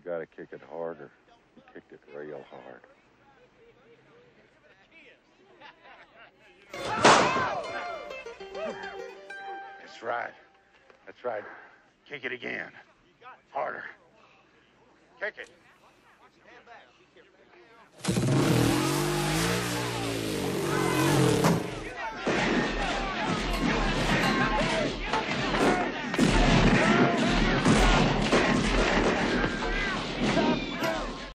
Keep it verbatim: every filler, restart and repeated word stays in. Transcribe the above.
You got to kick it harder. You kicked it real hard. That's right. That's right. Kick it again. Harder. Kick it.